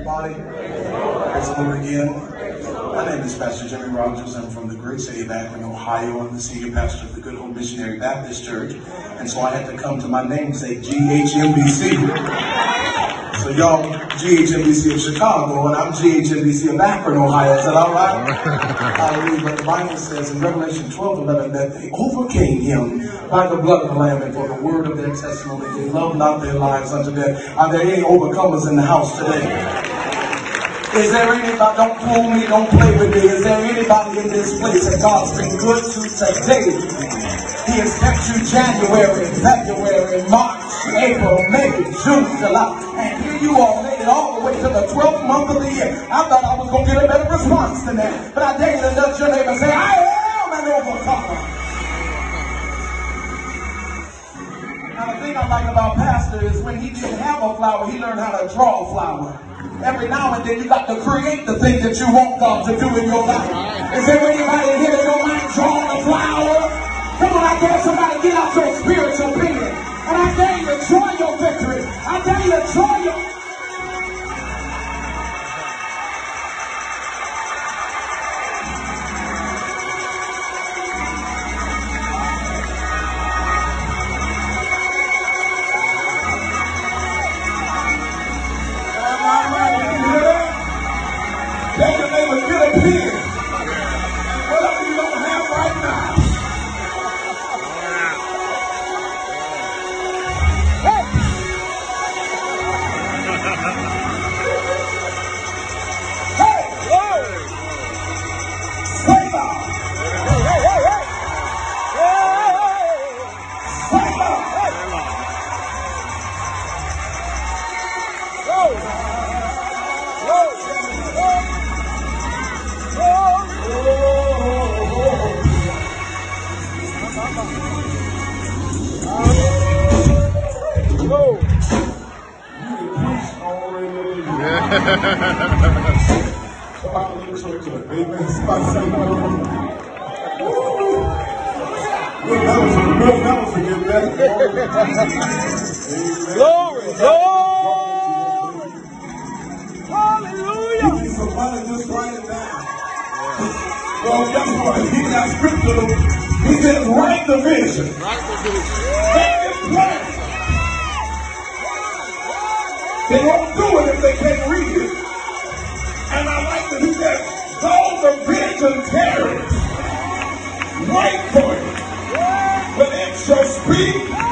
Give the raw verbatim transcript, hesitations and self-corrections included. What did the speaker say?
everybody. Praise the Lord again. My name is Pastor Jimmie Rogers. I'm from the great city of Akron, Ohio. I'm the senior pastor of the Good Hope Missionary Baptist Church. And so I had to come to my namesake, G H M B C. So y'all, G H M B C of Chicago, and I'm G H M B C of Akron, Ohio. Is that all right? Hallelujah. But the Bible says in Revelation twelve eleven that they overcame him by the blood of the Lamb and for the word of their testimony. They loved not their lives unto death. Are there any overcomers in the house today? Is there anybody, don't fool me, don't play with me. Is there anybody in this place that God's been good to today? He has kept you January, February, March, April, May, June, July. And here you all made it all the way to the twelfth month of the year. I thought I was going to get a better response than that. But I dare you to nudge your neighbor and say, I am an overcomer. Now the thing I like about Pastor is when he didn't have a flower, he learned how to draw a flower. Every now and then you got to create the thing that you want God to do in your life. Is there anybody in here that don't mind drawing a flower? Come on, I dare somebody get out your spiritual pen. And I dare you to enjoy your victory. I dare you to enjoy your... Take your neighbor, get a pen. Whatever you don't have right now. Hey! Hey! Whoa! Save up! Hey, hey, hey, hey! Save up! Whoa! Whoa! Whoa. Somebody look so good. Amen. Somebody say, woo. That was a good, that was a good day. Glory, Lord. Hallelujah. You need somebody just write it down. Well, guess what? He got scripture. He said, write the vision. Write the vision. Make it plain. They won't do it if they can't read it. And I like that he said, though the vision tarries, wait for it. But it shall speak